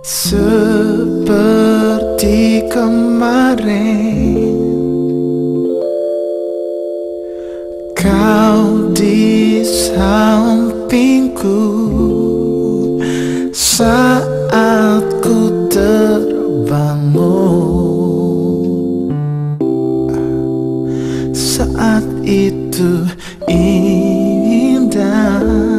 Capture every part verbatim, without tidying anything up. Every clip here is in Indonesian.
Seperti kemarin, kau di sampingku saat ku terbangun. Saat itu indah.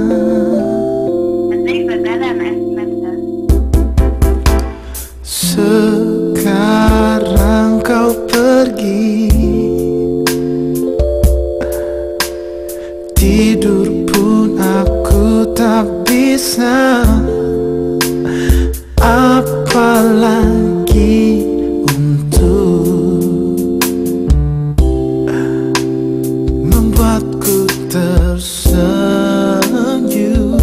Sekarang kau pergi, tidur pun aku tak bisa, apalagi untuk membuatku tersenyum.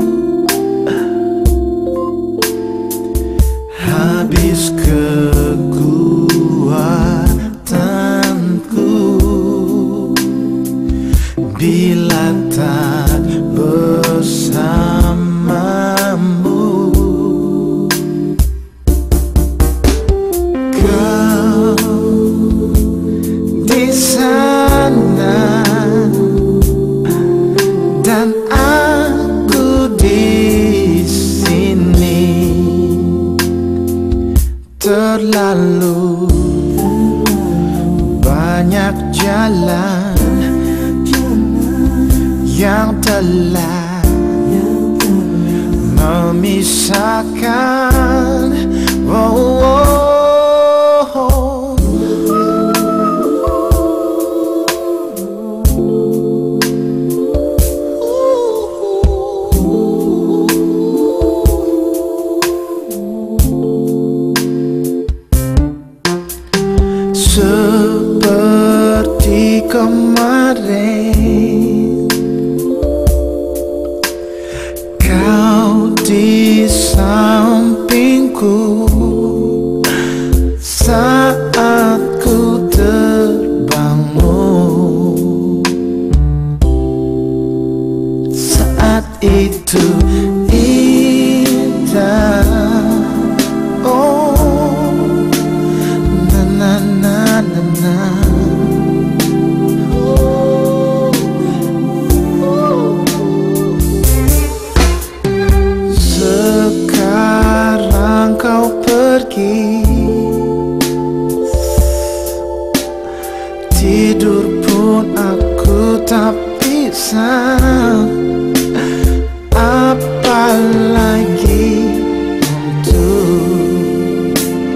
Habis kekuatanku bila tak bersamamu. Kau di sana dan aku di sini. Terlalu banyak jalan yang telah memisahkan. Oh, oh, oh. Seperti kemarin, kau di sampingku saat ku terbangun. Saat itu indah. Sekarang kau pergi, tidur pun aku tak bisa, apalagi untuk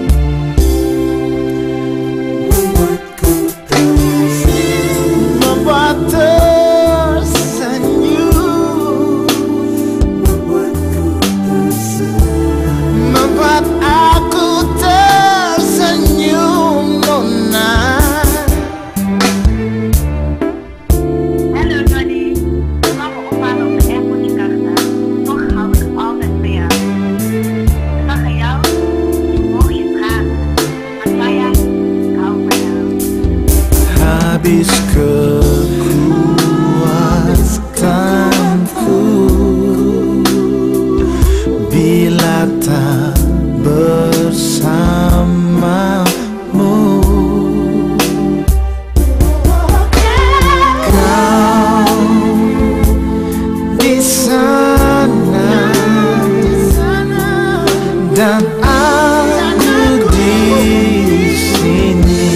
membuatku tersenyum, membuat tersenyum, membuatku tersenyum, membuat aku tersenyum, Nona. Hallo Johnny, mama oma op de airport Jakarta. Toch hou ik altijd van jou. De dag aan jou, ik mocht je vragen. Maar Maya, ik hou van jou. Habis kekuatanku bila tak bersamamu. Kau di sana dan aku di sini.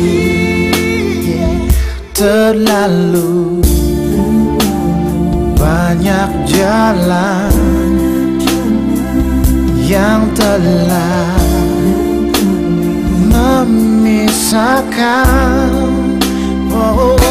Terlalu banyak jalan yang telah memisahkan. Oh, oh.